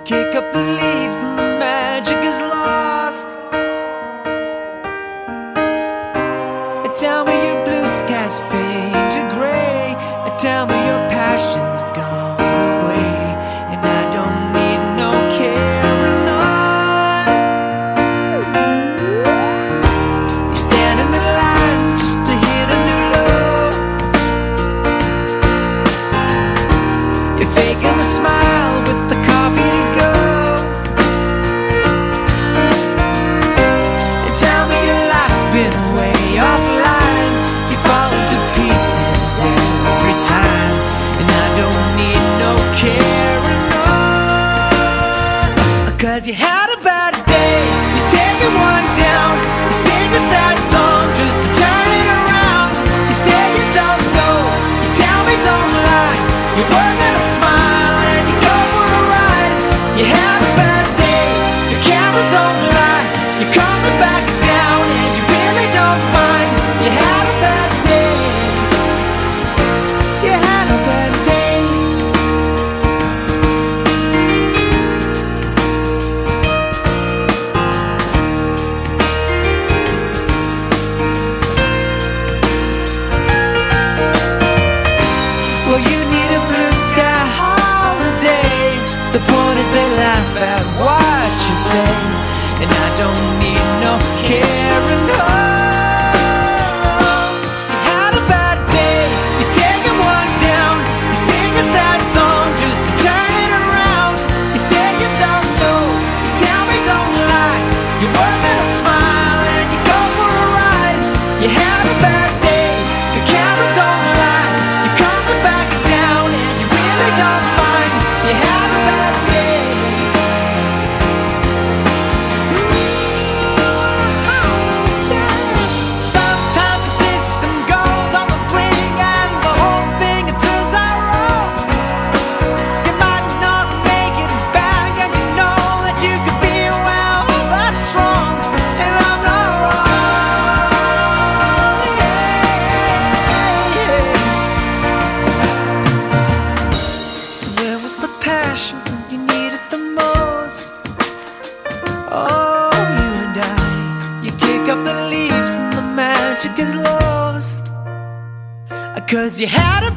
kick up the leaves and the magic is lost. Tell me your blue skies fade to gray. Tell me your passion's gone away, and I don't need no carrying on. You stand in the line just to hit a new low. You're faking a smile with the coffee to go. And tell me your life's been way offline. You fall into pieces every time, and I don't need no carrying on. 'Cause you had a bad day, you're taking one down. You sing a sad song just to turn it around. You say you don't know, you tell me don't lie. You're working a smile and you go for a ride. You had a bad day, your camera don't lie. You're coming back down and you really don't mind. You had a bad day. You had a bad day. Well, you need a blue sky holiday. The point is they laugh at what you say, and I don't need no carrying on. You had a bad day, you're taking one down. You sing a sad song just to turn it around. You say you don't know, you tell me don't lie. You're working a smile and you go for a ride. You had a bad day, your camera don't lie. You're coming back down and you really don't mind. You had a bad day. Sometimes the system goes on the blink and the whole thing it turns out wrong. You might not make it back and you know that you could be, well, that's wrong, and I'm not wrong. So where was the passion when you needed the most? Oh, you and I, you kick up the leaves and the magic is lost. 'Cause you had a